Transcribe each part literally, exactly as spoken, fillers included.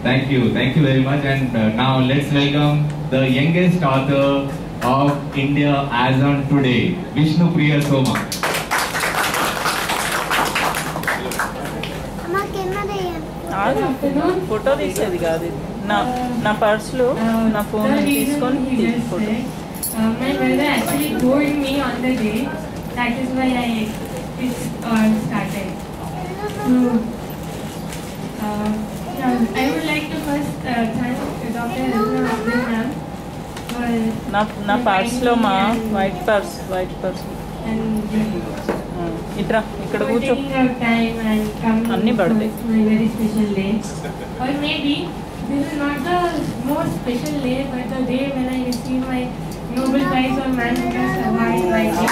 Thank you, thank you very much. And uh, now let's welcome the youngest author of India as on today, Vishnu Priya Soma. Photo తీసేది కాదు నా నా పర్సులో నా phone తీసుకొని photo. My brother actually told me on the day, that is why I it uh, started. So, uh, yeah, I would like to first uh, thank Doctor Rajna Abdul for నా నా పర్సులో మా white purse white purse ఇట్రా ఇక్కడ కూర్చో అన్నీ పడతాయి. My very special day, or maybe this is not the most special day, but the day when I received my Nobel Prize for Management Award writing.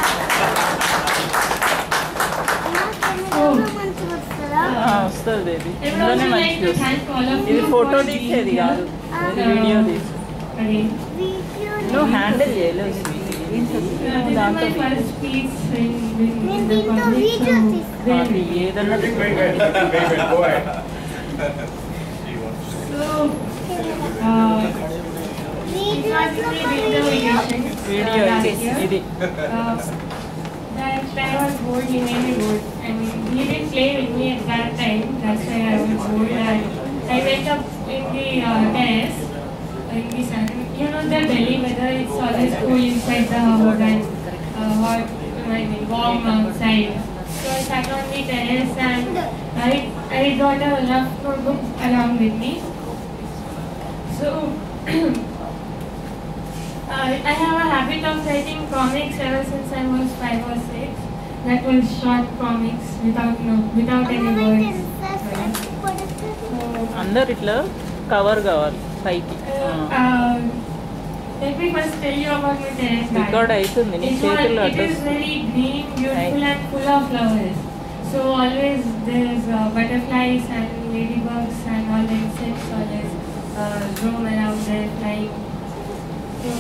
వస్తుంది బేబీ ఇందులోనే మంచిది వస్తుంది. ఇది ఫోటో తీసేది కాదు, వీడియో తీసి నువ్వు హ్యాండిల్ చేయలేదు. ఏదన్నా వీడియో ఇది That I was bored, he made me bored. I mean, he didn't play with me at that time. That's why I was bored. I, I went up in the uh, terrace, in the sun. You know the Delhi weather, it's always cool inside the house and uh, hot, I mean, warm outside. So I sat on the terrace and I, I got a rough notebook along with me. So, Uh, I have a habit of writing comics ever since I was five or six. That was short comics without no, without any words. అందరు ఇట్లా cover కావాలి పైకి. Let me first tell you about my terrace garden. Record అవుతుంది నీ చేతుల్లో It is very green, beautiful and full of flowers. So always there's uh, butterflies and ladybugs and all the insects always uh, roam around there flying. So,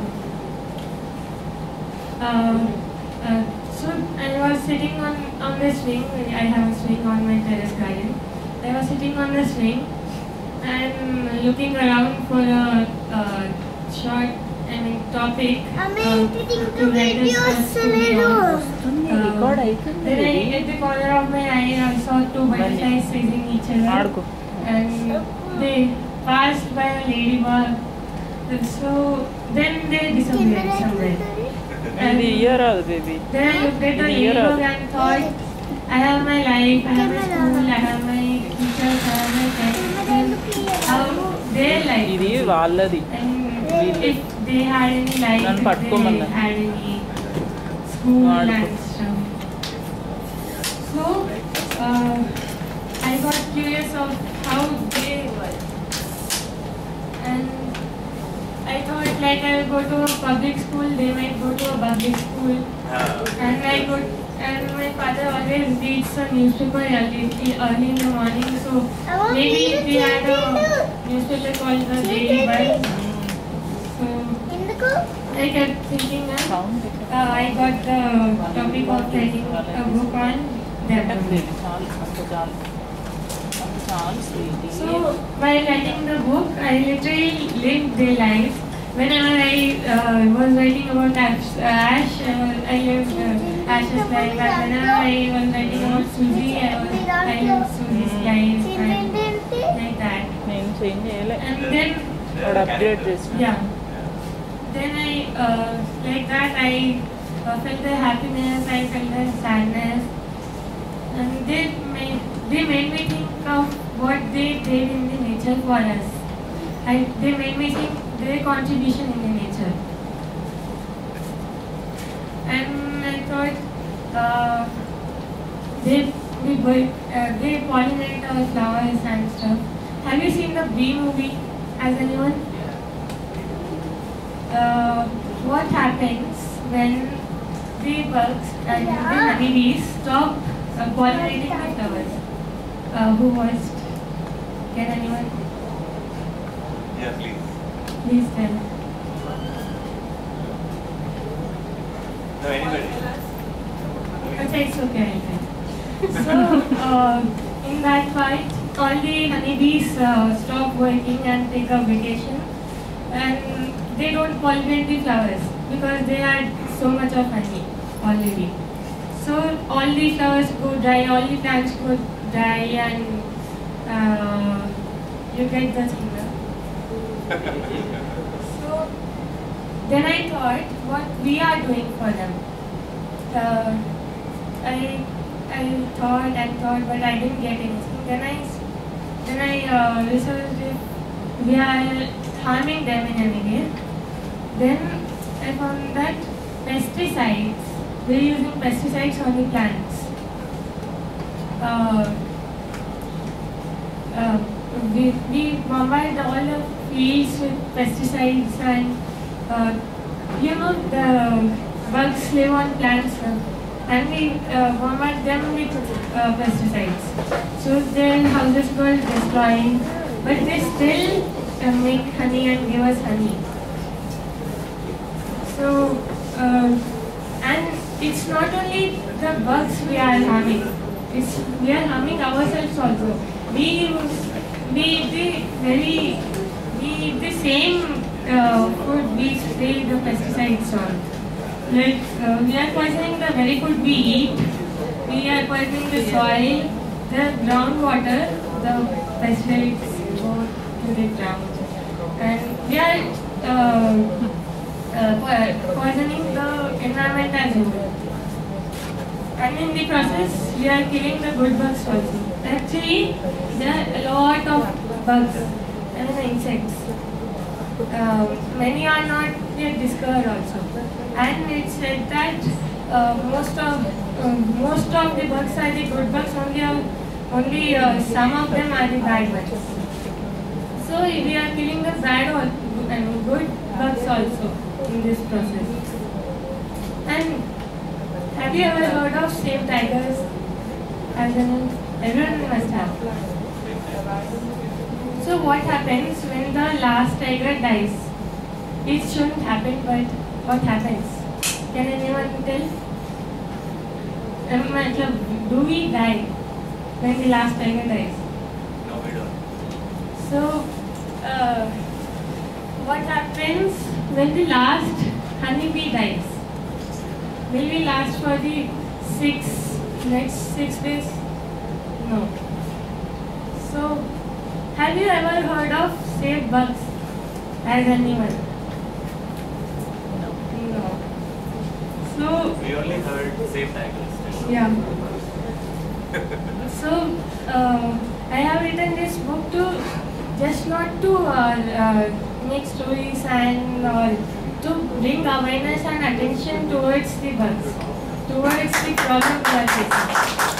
uh, uh, so I was sitting on, on the swing. I have a swing on my terrace garden. I was sitting on the swing and looking around for a uh, short, I mean, topic uh, to write a story on. Uh, then I, at the corner of my eye, I saw two butterflies chasing each other, and they passed by a ladybug. So then they disappeared somewhere. And the year out, baby. Then I looked at the ladybug and thought, I have my life, I have my school, I have my teachers, I have my parents. How their life. ఇది వాళ్ళది. And if they had any life, if they had any school and stuff. So uh, I got curious of how they were. And I thought like I will go to a public school, they might go to a public school. And I could, and my father always reads a newspaper early, early in the morning, so maybe they had a newspaper called the Daily Buzz. So I kept thinking that uh, I got the topic of writing a book on them. So while writing the book, I literally lived their lives. Whenever I uh, was writing about Ash, Ash uh, I lived uh, Ash's life. And whenever I was writing about Susie, I, was, I lived Susie's life and like that. And then, yeah. Then I, uh, like that, I uh, felt the happiness, I felt the sadness, and they made, they made me think of what they did in the nature for us. I, they made me think their contribution in the nature. And I thought uh, they they, uh, they pollinate our flowers and stuff. Have you seen the Bee movie? As anyone? Uh, what happens when the bugs and the honeybees stop uh, pollinating the flowers? Uh, who watched? Can anyone? Yeah, please. Please tell. No, anybody. Okay, it's okay. So, uh, in that part, all the honeybees uh, stop working and take a vacation, and they don't pollinate the flowers because they had so much of honey already. So all the flowers go dry, all the plants go dry, and uh, you get the thing. So then I thought what we are doing for them. Uh, I I thought and thought, but I didn't get anything. Then I then I uh, researched if we are harming them in any way. Then I found that pesticides, we're using pesticides on the plants. Uh, uh, we, we bombard all the fields with pesticides, and uh, you know the bugs live on plants, uh, and we uh, bombard them with uh, pesticides. So their houses got destroyed, but they still uh, make honey and give us honey. So, uh, and it's not only the bugs we are harming, it's, we are harming ourselves also. We use, we eat the very, we eat the same uh, food we spray the pesticides on. Like, uh, we are poisoning the very food we eat, we are poisoning the soil, the groundwater, the pesticides go to the ground. And we are uh, uh, poisoning the environment as well. And in the process, we are killing the good bugs also. Actually, there are a lot of bugs and insects. Uh, many are not yet discovered also. And it's said that uh, most of uh, most of the bugs are the good bugs. Only uh, only uh, some of them are the bad ones. So we are killing the bad or and good bugs also in this process. And have you ever heard of Save Tigers? As in, everyone must have. So what happens when the last tiger dies? It shouldn't happen, but what happens? Can anyone tell? Um, do we die when the last tiger dies? No, we don't. So, uh, what happens when the last honeybee dies? Will we last for the six, next six days? No. So, have you ever heard of Save Bugs as anyone? No. So, We only heard Save Tigers. yeah. So, uh, I have written this book to just not to uh, uh, make stories and uh, to bring awareness and attention towards the bugs, towards the problem we are facing.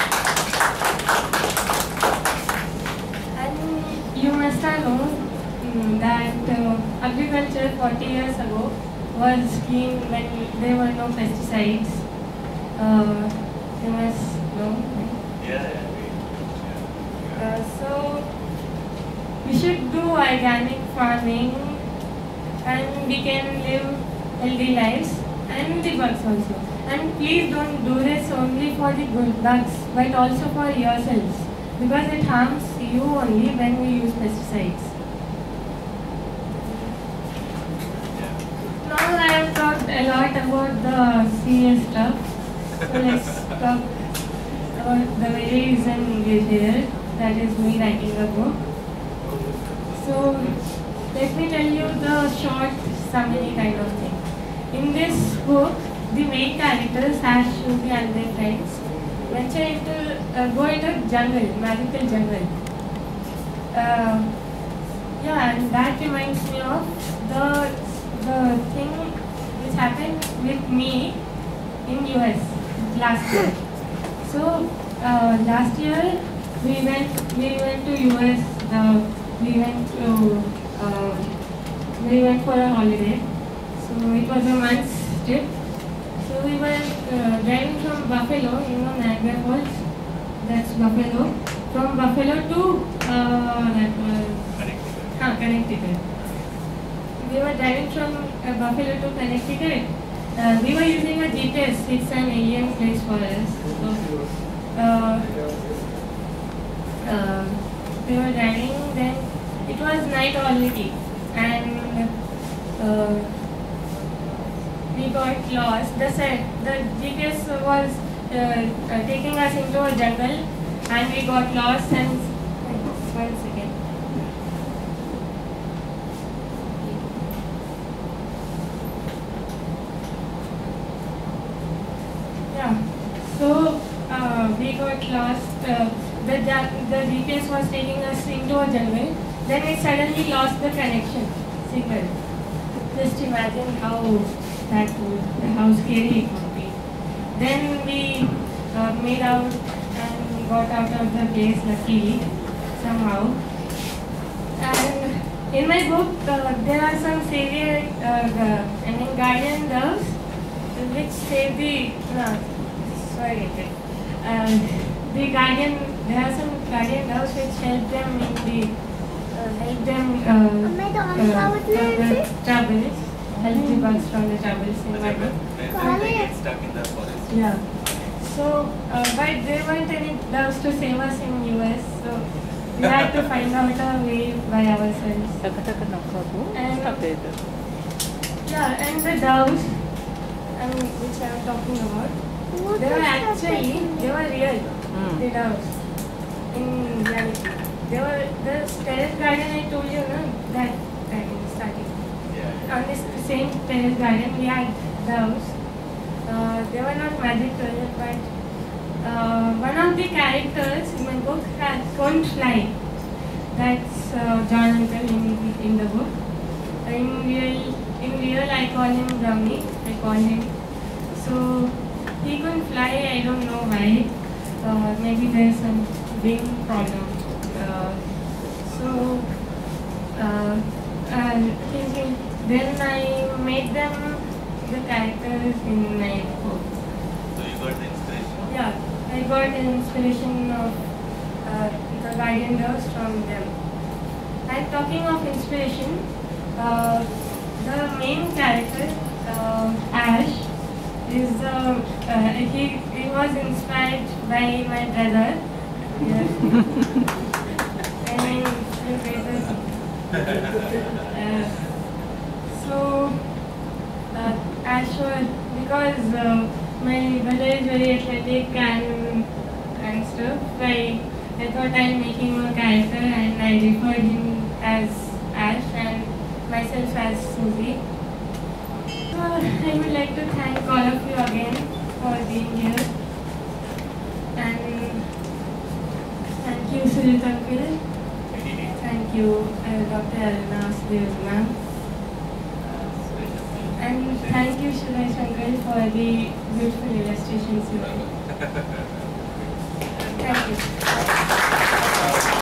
And you must have known mm, that uh, agriculture forty years ago was clean when there were no pesticides. Uh, you must know. Yeah, yeah, we, Uh, so we should do organic farming, and we can live healthy lives, and the bugs also. And please don't do this only for the good bugs, but also for yourselves, because it harms you only when we use pesticides. Now I have talked a lot about the serious stuff, so let's talk about the very reason English here, that is me writing a book. So let me tell you the short summary kind of thing. In this book, the main characters, Ash, Shruti and their friends, venture into, uh, go into jungle, magical jungle. Uh, yeah, and that reminds me of the, the thing which happened with me in U S last year. So uh, last year we went, we went to U S, uh, we went to, uh, we went for a holiday. So it was a month's trip. So we were uh, driving from Buffalo, you know Niagara Falls, that's Buffalo. From Buffalo to uh, that was uh, Connecticut. We were driving from uh, Buffalo to Connecticut. Uh, we were using a G P S, it's an alien place for us. So, uh, uh, we were driving, then it was night already, and uh, we got lost. The set, the G P S was uh, uh, taking us into a jungle, and we got lost. And one second. Yeah. So uh, we got lost. Uh, the the G P S was taking us into a jungle. Then it suddenly lost the connection signal. Just imagine how that would, how scary it would be. Then we uh, made out and got out of the place luckily somehow. And in my book, uh, there are some savior, uh, uh, I mean guardian doves, which save the. No, sorry, uh, the guardian. There are some guardian doves which help them in the. Uh, help them uh, uh, from the troubles, help the bugs from the troubles in my book. When they get stuck in the forest. Yeah. So, uh, but there weren't any doves to save us in U S, so we had to find out a way by ourselves. And yeah, and the doves, um, which I am talking about, they were actually, they were real, Mm. the doves, in reality. They were the terrace garden I told you, no, that time in starting. Yeah. On this same terrace garden, we had doves. Uh, they were not magic toilet, but uh, one of the characters in my book has won't fly. That's uh, John Uncle in, in the book. In real, in real, I call him Brownie. I call him. So he couldn't fly. I don't know why. Uh, maybe there's some wing problem. Uh, so, uh, and thinking, then I made them the characters in my book. So you got the inspiration? Yeah, I got the inspiration of uh, the guardian doves from them. And talking of inspiration, uh, the main character, uh, Ash, is the, uh, he, he was inspired by my brother. Yeah. I mean, uh, so, uh, Ash was, because uh, my brother is very athletic and, and stuff, I, I thought I'll make him a character and I referred him as Ash and myself as Susie. So, I would like to thank all of you again for being here. And thank you, Sujit Uncle. Thank you, uh, Doctor Alina Asdev ma'am. And thank you, Shilai Shankar, for the beautiful illustrations you made.